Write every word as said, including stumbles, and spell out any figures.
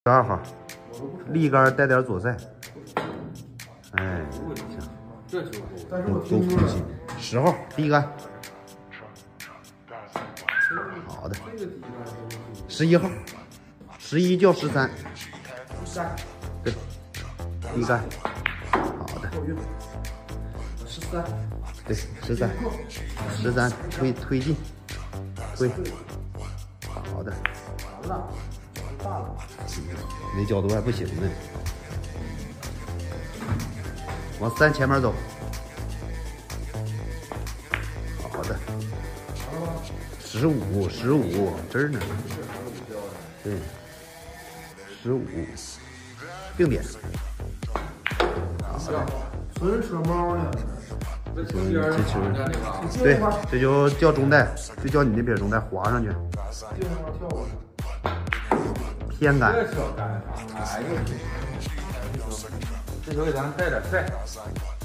十二号，立杆带点左塞。哎，行， 这就都都空心。十号第一杆。好的。十一号，十一叫十三。对，第一杆。好的。 十三。 对，十三，十三推推进，推。好的。 完了，大了。 没角度还不行呢。往三前面走。好的。十五，十五，这儿呢。对，十五，定点。好的。 纯蛇猫呢？ 这球，这球，对，这就叫中带，就叫你那边中带滑上去。偏杆。 这球干啥？哎呦，这球给咱带点赛。